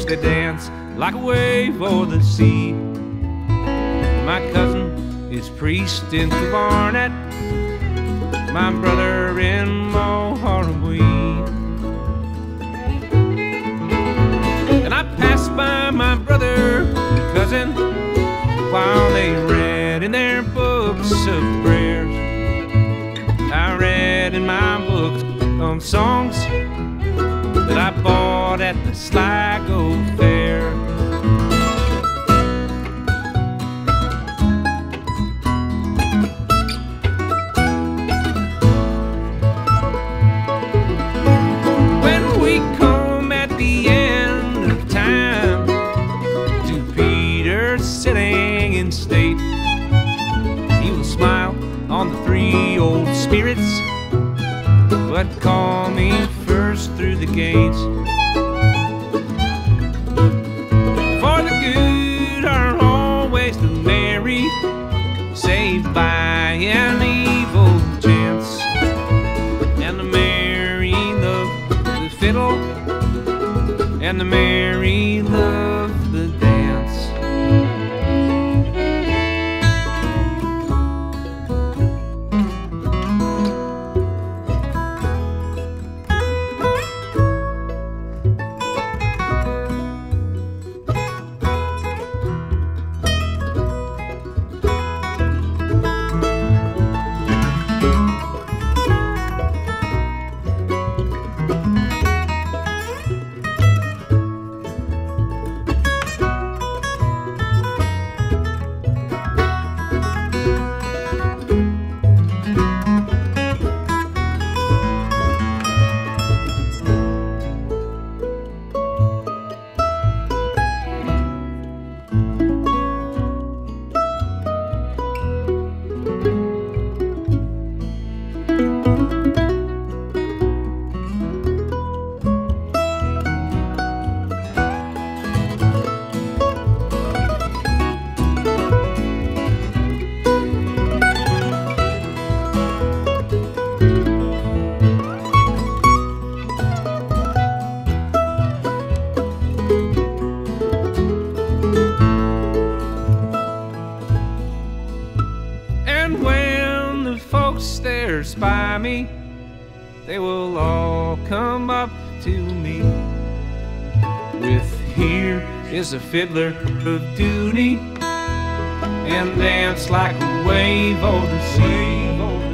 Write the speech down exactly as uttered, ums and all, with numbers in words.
they dance like a wave o'er the sea. My cousin is priest in Barnet, my brother in Mohorowic. And I passed by my brother and cousin while they read in their books of prayers. I read in my books of songs that I bought at the Sligo Fair. When we come at the end of time to Peter sitting in state, he will smile on the three old spirits, but call me first through the gates. For the good are always the merry, saved by an evil chance. And the merry love the fiddle, and the merry love the dance. By me, they will all come up to me with "Here is a fiddler of Dooney," and dance like a wave over the sea.